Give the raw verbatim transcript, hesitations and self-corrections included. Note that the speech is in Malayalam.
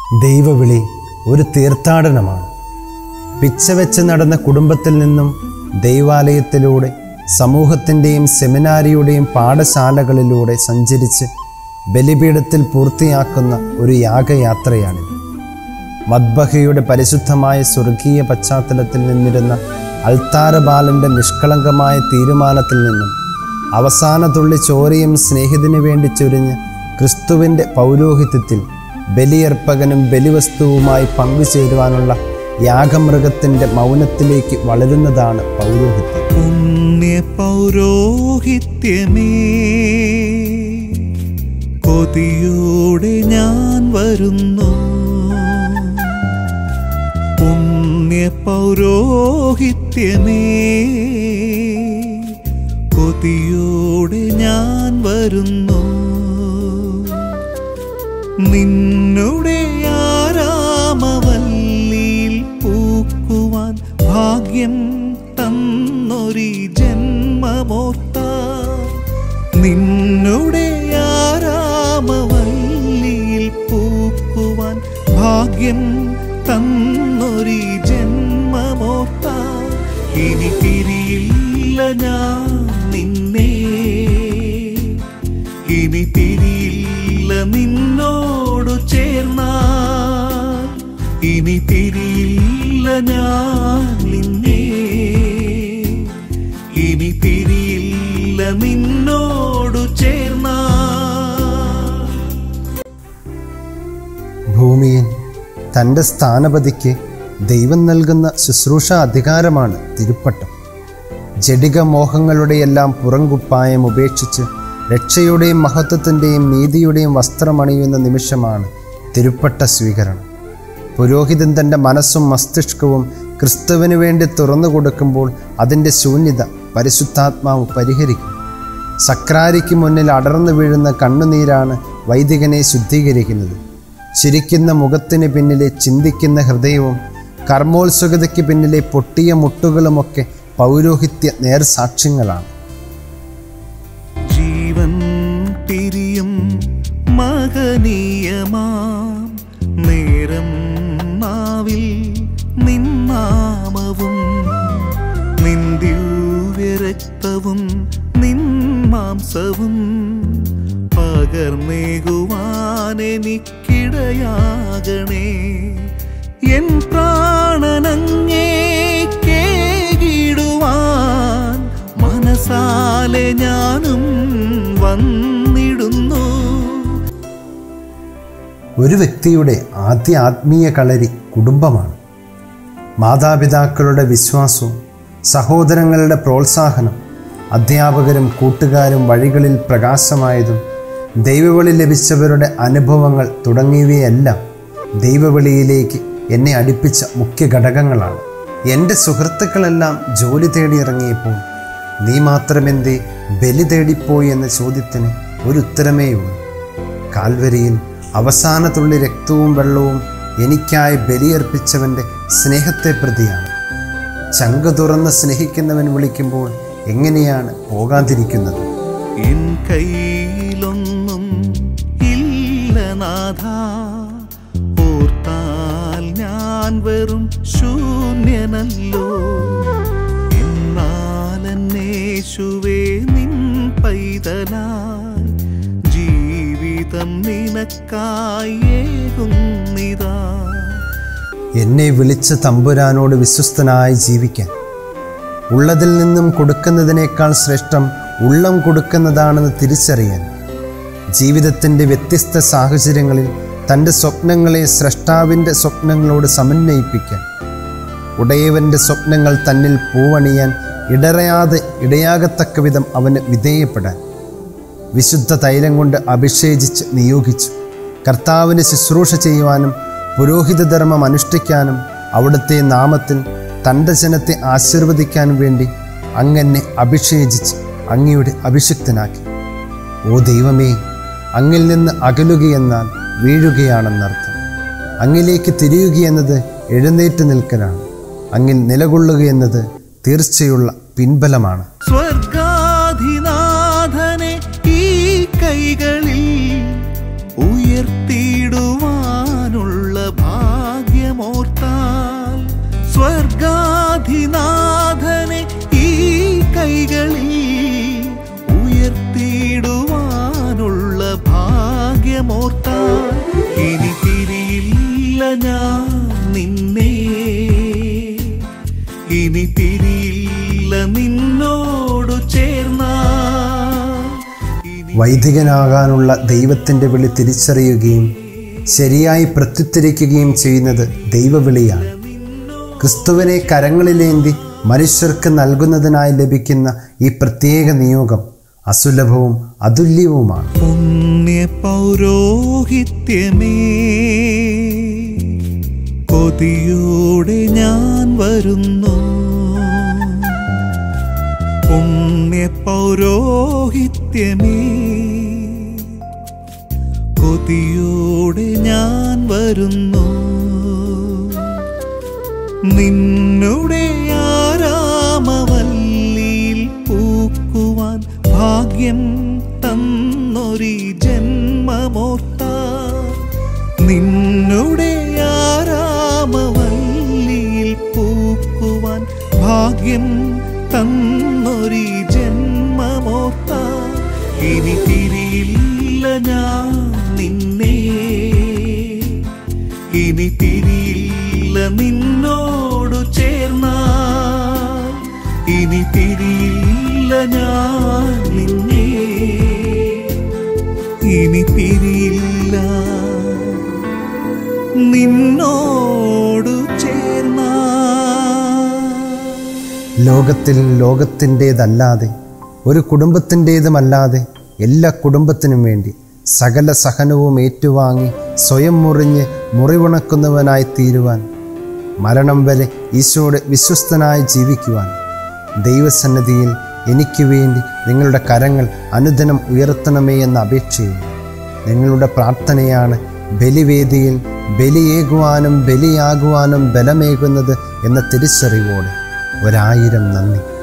ദൈവവിളി ഒരു തീർത്ഥാടനമാണ്. പിച്ചവെച്ച് നടന്ന കുടുംബത്തിൽ നിന്നും ദൈവാലയത്തിലൂടെ സമൂഹത്തിൻ്റെയും സെമിനാരിയുടെയും പാഠശാലകളിലൂടെ സഞ്ചരിച്ച് ബലിപീഠത്തിൽ പൂർത്തിയാക്കുന്ന ഒരു യാഗയാത്രയാണിത്. മദ്ബഹയുടെ പരിശുദ്ധമായ സ്വർഗീയ പശ്ചാത്തലത്തിൽ നിന്നിരുന്ന അൾത്താരബാലൻ്റെ നിഷ്കളങ്കമായ തീരുമാനത്തിൽ നിന്നും അവസാന തുള്ളി ചോരയും സ്നേഹിതന് വേണ്ടി ചൊരിഞ്ഞ് ക്രിസ്തുവിൻ്റെ പൗരോഹിത്യത്തിൽ ബലിയർപ്പകനും ബലിവസ്തുവുമായി പങ്കുചേരുവാനുള്ള യാഗമൃഗത്തിൻ്റെ മൗനത്തിലേക്ക് വളരുന്നതാണ് പൗരോഹിത്യം. പുണ്യ പൗരോഹിത്യമേ, കൊതിയോടെ ഞാൻ വരുന്നു. പുണ്യ പൗരോഹിത്യമേ, കൊതിയോടെ ഞാൻ വരുന്നു. നിന്നുടെ ആരാമവല്ലിയിൽ പൂക്കുവാൻ ഭാഗ്യം തന്നൊരി ജന്മമോർത്ത, നിന്നുടെ ആരാമവല്ലിയിൽ പൂക്കുവാൻ ഭാഗ്യം തന്നൊരി ജന്മമോർത്ത, ഇനി പിരിയില്ല ഞാൻ നിന്നെ, ഇനി പിരിയില്ല നിന്നോടു ചേർന്നാൽ, ഇനി പിരിയില്ല ഞാൻ നിന്നെ, ഇനി പിരിയില്ല നിന്നോടു ചേർന്നാൽ. ഭൂമിയിൽ തൻ്റെ സ്ഥാനപതിക്ക് ദൈവം നൽകുന്ന ശുശ്രൂഷ അധികാരമാണ് തിരുപ്പട്ടം. ജഡിക മോഹങ്ങളുടെയെല്ലാം പുറംകുപ്പായം ഉപേക്ഷിച്ച് രക്ഷയുടെയും മഹത്വത്തിൻ്റെയും നീതിയുടെയും വസ്ത്രമണിയുന്ന നിമിഷമാണ് തിരുപ്പട്ട സ്വീകരണം. പുരോഹിതൻ തൻ്റെ മനസ്സും മസ്തിഷ്കവും ക്രിസ്തുവിന് വേണ്ടി തുറന്നു കൊടുക്കുമ്പോൾ അതിൻ്റെ ശൂന്യത പരിശുദ്ധാത്മാവ് പരിഹരിക്കും. സക്രാരിക്ക് മുന്നിൽ അടർന്നു വീഴുന്ന കണ്ണുനീരാണ് വൈദികനെ ശുദ്ധീകരിക്കുന്നത്. ചിരിക്കുന്ന മുഖത്തിന് പിന്നിലെ ചിന്തിക്കുന്ന ഹൃദയവും കർമ്മോത്സുകതയ്ക്ക് പിന്നിലെ പൊട്ടിയ മുട്ടുകളുമൊക്കെ പൗരോഹിത്യ നേർസാക്ഷ്യങ്ങളാണ്. ജീവൻ പിരിയും മകനീയമാം നേരം നാവിൽ നിന്നാമവും നിൻ ദിവ്യരക്തവും നിൻ മാംസവും പകർന്നേകുവാനെനിക്കിടയാകണേ. എൻ പ്രാണനങ്ങേക്കേകിടുവാൻ മനസാലെ ഞാനും വന്നിടുന്നു. ഒരു വ്യക്തിയുടെ ആദ്യ ആത്മീയ കളരി കുടുംബമാണ്. മാതാപിതാക്കളുടെ വിശ്വാസവും സഹോദരങ്ങളുടെ പ്രോത്സാഹനം, അധ്യാപകരും കൂട്ടുകാരും വഴികളിൽ പ്രകാശമായതും ദൈവവിളി ലഭിച്ചവരുടെ അനുഭവങ്ങൾ തുടങ്ങിയവയെല്ലാം ദൈവവിളിയിലേക്ക് എന്നെ അടുപ്പിച്ച മുഖ്യ ഘടകങ്ങളാണ്. എൻ്റെ സുഹൃത്തുക്കളെല്ലാം ജോലി തേടിയിറങ്ങിയപ്പോൾ നീ മാത്രമെന്തേ ബലി തേടിപ്പോയി എന്ന ചോദ്യത്തിന് ഒരു ഉത്തരമേയുള്ളൂ. കാൽവരിയിൽ അവസാന തുള്ളി രക്തവും വെള്ളവും എനിക്കായി ബലിയർപ്പിച്ചവൻ്റെ സ്നേഹത്തെ പ്രതിയാണ്. ചങ്ക് തുറന്ന് സ്നേഹിക്കുന്നവൻ വിളിക്കുമ്പോൾ എങ്ങനെയാണ് പോകാതിരിക്കുന്നത്? എൻ കയ്യിലൊന്നും ഇല്ല നാഥ, ഓർത്താൽ ഞാൻ വെറും ശൂന്യനല്ലോ. എന്നാലെന്നേശുവേ നിൻ പൈതലായി ജീവിതം നിനക്കായേകുന്നിതാ. എന്നെ വിളിച്ച തമ്പുരാനോട് വിശ്വസ്തനായി ജീവിക്കാൻ, ഉള്ളതിൽ നിന്നും കൊടുക്കുന്നതിനേക്കാൾ ശ്രേഷ്ഠം ഉള്ളം കൊടുക്കുന്നതാണെന്ന് തിരിച്ചറിയാൻ, ജീവിതത്തിൻ്റെ വ്യത്യസ്ത സാഹചര്യങ്ങളിൽ തൻ്റെ സ്വപ്നങ്ങളെ സ്രഷ്ടാവിൻ്റെ സ്വപ്നങ്ങളോട് സമന്വയിപ്പിക്കാൻ, ഉടയവൻ്റെ സ്വപ്നങ്ങൾ തന്നിൽ പൂവണിയാൻ ഇടറയാതെ ഇടയാകത്തക്ക വിധം അവന് വിധേയപ്പെടാൻ, വിശുദ്ധ തൈലം കൊണ്ട് അഭിഷേചിച്ച് നിയോഗിച്ചു കർത്താവിന് ശുശ്രൂഷ ചെയ്യുവാനും പുരോഹിതധർമ്മം അനുഷ്ഠിക്കാനും അവിടുത്തെ നാമത്തിൽ തൻ്റെ ജനത്തെ ആശീർവദിക്കാനും വേണ്ടി അങ്ങനെ അഭിഷേചിച്ച് അങ്ങയുടെ അഭിഷിക്തനാക്കി. ഓ ദൈവമേ, അങ്ങിൽ നിന്ന് അകലുകയെന്നാൽ വീഴുകയാണെന്നർത്ഥം. അങ്ങിലേക്ക് തിരിയുകയെന്നത് എഴുന്നേറ്റ് നിൽക്കലാണ്. അങ്ങിൽ നിലകൊള്ളുകയെന്നത് തീർച്ചയുള്ള പിൻബലമാണ്. സ്വർഗാധിനാഥനെ ഈ കൈകളിൽ ഉയർത്തിയിടുവാനുള്ള സ്നേഹമോർത്താൽ ഇനി തിരിയില്ല ഞാൻ നിന്നെ, ഇനി തിരിയില്ല നിന്നോടു ചേർന്നാൽ. വൈദികനാകാനുള്ള ദൈവത്തിൻ്റെ വിളി തിരിച്ചറിയുകയും ശരിയായി പ്രത്യുത്തരിക്കുകയും ചെയ്യുന്നത് ദൈവവിളിയാണ്. ക്രിസ്തുവിനെ കരങ്ങളിലേന്തി മനുഷ്യർക്ക് നൽകുന്നതിനായി ലഭിക്കുന്ന ഈ പ്രത്യേക നിയോഗം അസുലഭവും അതുല്യവുമാണ്. പുണ്യ പൗരോഹിത്യമേ, കൊതിയോടെ ഞാൻ വരുന്നു. പുണ്യ പൗരോഹിത്യമേ, കൊതിയോടെ ഞാൻ വരുന്നു. നിന്നുടെ ആരാമവല്ലിയിൽ പൂക്കുവാൻ ഭാഗ്യം തന്നൊരി ജന്മമോർത്താൽ, നിന്നുടെ ആരാമവല്ലിയിൽ പൂക്കുവാൻ ഭാഗ്യം തന്നൊരി ജന്മമോർത്താൽ ഇനി തിരിയില്ല ഞാൻ നിന്നെ, ഇനി തിരിയില്ല നിന്നോടു ചേർന്നാൽ, ഇനി തിരിയില്ല ഞാൻ നിന്നെ, ഇനി തിരിയില്ല നിന്നോടു ചേർന്നാൽ. ലോകത്തിൽ ലോകത്തിൻ്റേതല്ലാതെ ഒരു കുടുംബത്തിൻ്റേതുമല്ലാതെ എല്ലാ കുടുംബത്തിനും വേണ്ടി സകല സഹനവും ഏറ്റുവാങ്ങി സ്വയം മുറിഞ്ഞ് മുറിവുണക്കുന്നവനായി തീരുവാൻ, മരണം വരെ ഈശോയുടെ വിശ്വസ്തനായി ജീവിക്കുവാൻ ദൈവസന്നിധിയിൽ എനിക്ക് വേണ്ടി നിങ്ങളുടെ കരങ്ങൾ അനുദിനം ഉയർത്തണമേ എന്ന അപേക്ഷയും നിങ്ങളുടെ പ്രാർത്ഥനയാണ് ബലിവേദിയിൽ ബലിയേകുവാനും ബലിയാകുവാനും ബലമേകുന്നത് എന്ന തിരിച്ചറിവോടെ ഒരായിരം നന്ദി.